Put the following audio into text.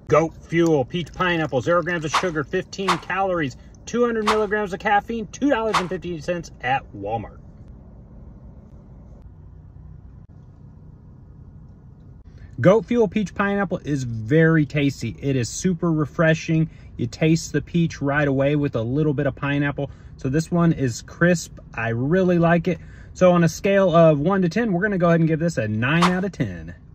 Goat Fuel Peach Pineapple, 0 grams of sugar, 15 calories, 200 milligrams of caffeine, $2.58 at Walmart. Goat Fuel Peach Pineapple is very tasty. It is super refreshing. You taste the peach right away with a little bit of pineapple. So this one is crisp. I really like it. So on a scale of 1 to 10, we're going to go ahead and give this a 9 out of 10.